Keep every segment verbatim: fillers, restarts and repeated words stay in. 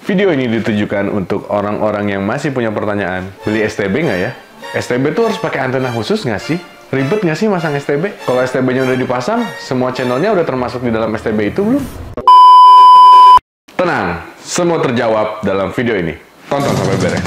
Video ini ditujukan untuk orang-orang yang masih punya pertanyaan, beli S T B nggak ya? S T B tuh harus pakai antena khusus nggak sih? Ribet nggak sih masang S T B? Kalau S T B-nya udah dipasang, semua channelnya udah termasuk di dalam S T B itu belum? Tenang, semua terjawab dalam video ini. Tonton sampai beres.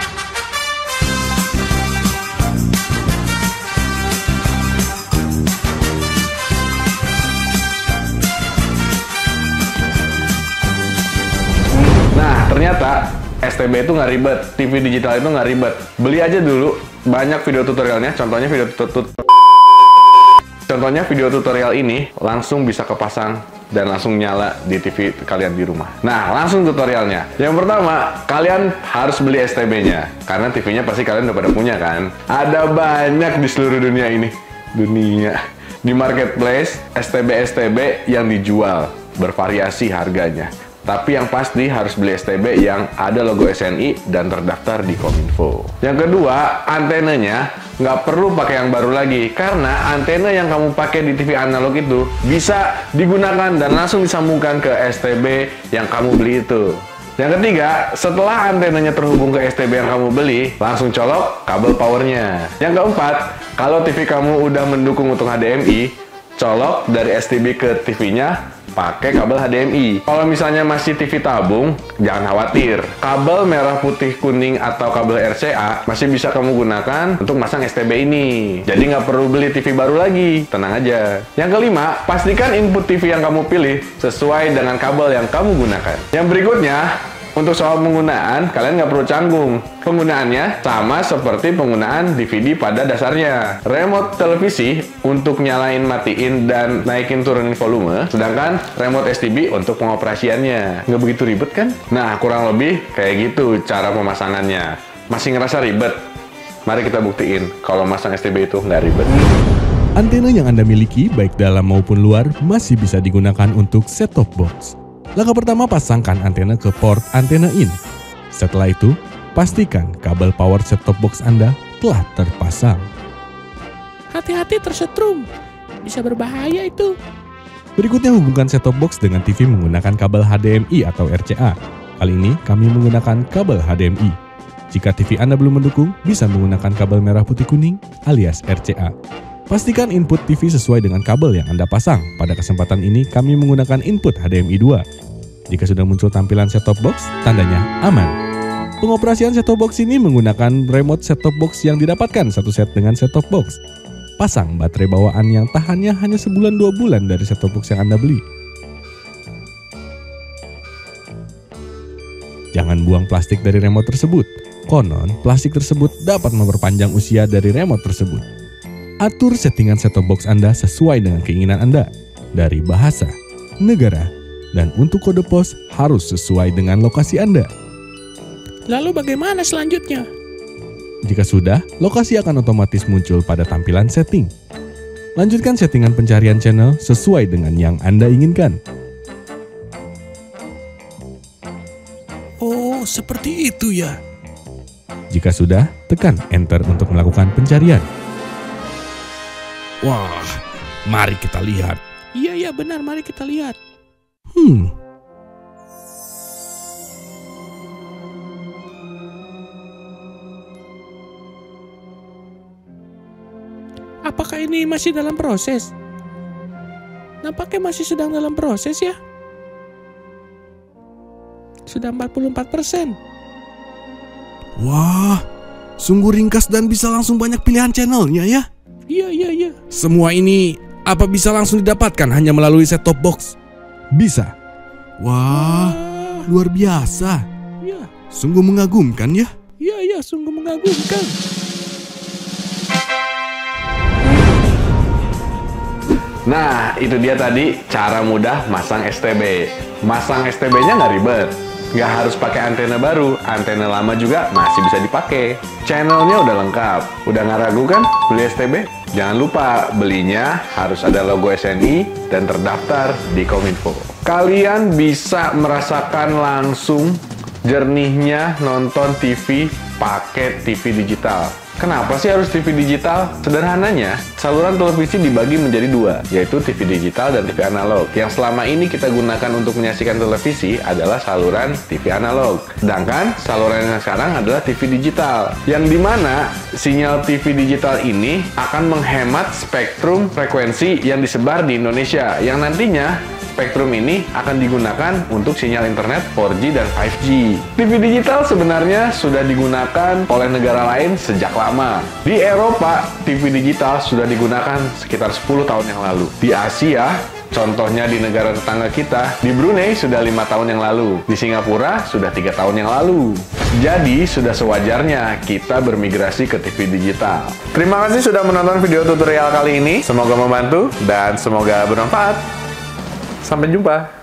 Nah, ternyata S T B itu nggak ribet, T V digital itu nggak ribet. Beli aja dulu, banyak video tutorialnya, contohnya video tutorial. Contohnya video tutorial ini langsung bisa kepasang dan langsung nyala di T V kalian di rumah. Nah, langsung tutorialnya. Yang pertama, kalian harus beli S T B-nya. Karena T V-nya pasti kalian udah pada punya kan? Ada banyak di seluruh dunia ini. Dunia. Di marketplace, S T B-S T B yang dijual. Bervariasi harganya. Tapi yang pasti harus beli S T B yang ada logo S N I dan terdaftar di Kominfo. Yang kedua, antenanya nggak perlu pakai yang baru lagi. Karena antena yang kamu pakai di T V analog itu bisa digunakan dan langsung disambungkan ke S T B yang kamu beli itu. Yang ketiga, setelah antenanya terhubung ke S T B yang kamu beli, langsung colok kabel powernya. Yang keempat, kalau T V kamu udah mendukung untuk H D M I, colok dari S T B ke T V-nya pakai kabel H D M I. Kalau misalnya masih T V tabung, jangan khawatir. Kabel merah putih kuning atau kabel R C A masih bisa kamu gunakan untuk masang S T B ini. Jadi nggak perlu beli T V baru lagi. Tenang aja. Yang kelima, pastikan input T V yang kamu pilih sesuai dengan kabel yang kamu gunakan. Yang berikutnya, untuk soal penggunaan, kalian nggak perlu canggung. Penggunaannya sama seperti penggunaan D V D pada dasarnya. Remote televisi untuk nyalain, matiin, dan naikin turunin volume. Sedangkan remote S T B untuk pengoperasiannya. Nggak begitu ribet kan? Nah, kurang lebih kayak gitu cara pemasangannya. Masih ngerasa ribet? Mari kita buktiin kalau masang S T B itu nggak ribet. Antena yang Anda miliki, baik dalam maupun luar, masih bisa digunakan untuk set-top box. Langkah pertama, pasangkan antena ke port antena in. Setelah itu, pastikan kabel power set-top box Anda telah terpasang. Hati-hati tersetrum, bisa berbahaya itu. Berikutnya, hubungkan set-top box dengan T V menggunakan kabel H D M I atau R C A. Kali ini, kami menggunakan kabel H D M I. Jika T V Anda belum mendukung, bisa menggunakan kabel merah putih kuning alias R C A. Pastikan input T V sesuai dengan kabel yang Anda pasang. Pada kesempatan ini, kami menggunakan input H D M I dua. Jika sudah muncul tampilan set-top box, tandanya aman. Pengoperasian set-top box ini menggunakan remote set-top box yang didapatkan satu set dengan set-top box. Pasang baterai bawaan yang tahannya hanya sebulan dua bulan dari set-top box yang Anda beli. Jangan buang plastik dari remote tersebut. Konon, plastik tersebut dapat memperpanjang usia dari remote tersebut. Atur settingan set-top box Anda sesuai dengan keinginan Anda. Dari bahasa, negara, dan untuk kode pos harus sesuai dengan lokasi Anda. Lalu bagaimana selanjutnya? Jika sudah, lokasi akan otomatis muncul pada tampilan setting. Lanjutkan settingan pencarian channel sesuai dengan yang Anda inginkan. Oh, seperti itu ya. Jika sudah, tekan Enter untuk melakukan pencarian. Wah, mari kita lihat. Iya, iya benar, mari kita lihat. Hmm. Apakah ini masih dalam proses? Nampaknya masih sedang dalam proses ya. Sudah empat puluh empat persen. Wah, sungguh ringkas dan bisa langsung banyak pilihan channelnya ya. Iya, iya, iya. Semua ini apa bisa langsung didapatkan hanya melalui set-top box? Bisa. Wah, luar biasa. Iya. Sungguh mengagumkan ya. Iya, iya, sungguh mengagumkan. Nah, itu dia tadi cara mudah masang S T B. Masang S T B-nya nggak ribet. Nggak harus pakai antena baru. Antena lama juga masih bisa dipakai. Channelnya udah lengkap. Udah nggak ragu kan beli S T B? Jangan lupa, belinya harus ada logo S N I dan terdaftar di Kominfo. Kalian bisa merasakan langsung jernihnya nonton T V pakai T V digital. Kenapa sih harus T V digital? Sederhananya, saluran televisi dibagi menjadi dua, yaitu T V digital dan T V analog. Yang selama ini kita gunakan untuk menyaksikan televisi adalah saluran T V analog. Sedangkan saluran yang sekarang adalah T V digital, yang dimana sinyal T V digital ini akan menghemat spektrum frekuensi yang disebar di Indonesia, yang nantinya spektrum ini akan digunakan untuk sinyal internet four G dan five G. T V digital sebenarnya sudah digunakan oleh negara lain sejak lama. Di Eropa, T V digital sudah digunakan sekitar sepuluh tahun yang lalu. Di Asia, contohnya di negara tetangga kita, di Brunei sudah lima tahun yang lalu. Di Singapura sudah tiga tahun yang lalu. Jadi, sudah sewajarnya kita bermigrasi ke T V digital. Terima kasih sudah menonton video tutorial kali ini. Semoga membantu dan semoga bermanfaat. Sampai jumpa.